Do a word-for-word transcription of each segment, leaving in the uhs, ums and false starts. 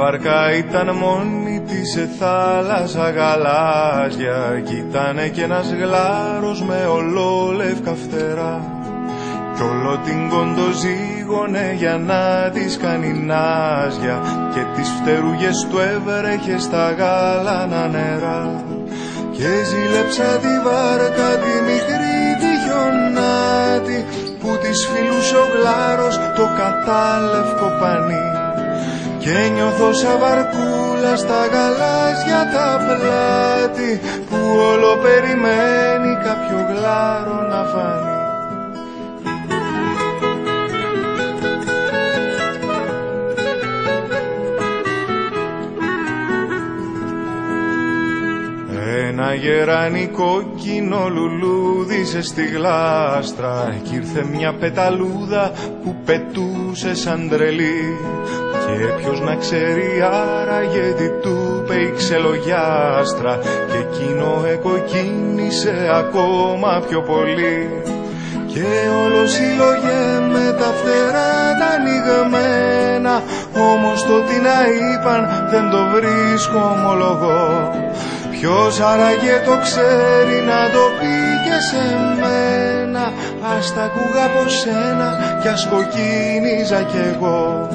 βάρκα ήταν μόνη της σε θάλασσα γαλάζια κι ήτανε κι ένας γλάρος με ολόλευκα φτερά κι όλο την κοντοζήγωνε για να της κάνει νάζια και τις φτερούγες του έβρεχε στα γάλανα νερά και ζήλεψα τη βάρκα τη μικρή τη χιονάτη που της φιλούσε ο γλάρος το κατάλευκο πανί και νιώθω σαν βαρκούλα στα γαλάζια τα πλάτη που όλο περιμένει κάποιο γλάρο να φανεί. Ένα γεράνι κόκκινο λουλούδισε στη γλάστρα κι ήρθε μια πεταλούδα που πετούσε σαν τρελή και ποιος να ξέρει άραγε τι του είπε η ξελογιάστρα και εκείνο εκοκκίνησε ακόμα πιο πολύ και όλο σύλλογε με τα φτερά τα ανοιγμένα όμως το τι να είπαν δεν το βρίσκω ομολογώ. Ποιος άραγε το ξέρει να το πει και σε μένα ας τα ακούγα από σένα κι ας κοκκίνιζα κι εγώ.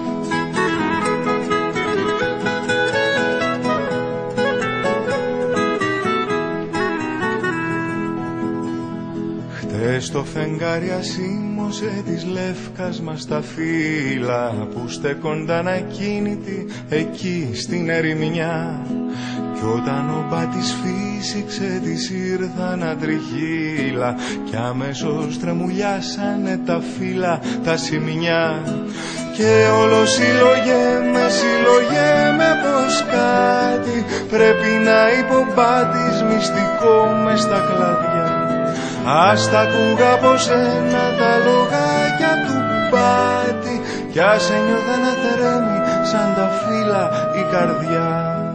Χτες το φεγγάρι ασήμωσε της λεύκας μας τα φύλλα που στέκονταν ακίνητοι εκεί στην ερημιά κι όταν ο μπάτης φύσηξε της ήρθαν τριχύλα κι αμέσως τρεμουλιάσανε τα φύλλα τα σημεινιά και όλο σύλλογε με σύλλογε με πως κάτι πρέπει να είπε ο μπάτης μυστικό μες στα κλαδιά. Ας τα ακούγα από σένα τα λογάκια του μπάτη κι ας ένιωθα να τρέμει σαν τα φύλλα η καρδιά.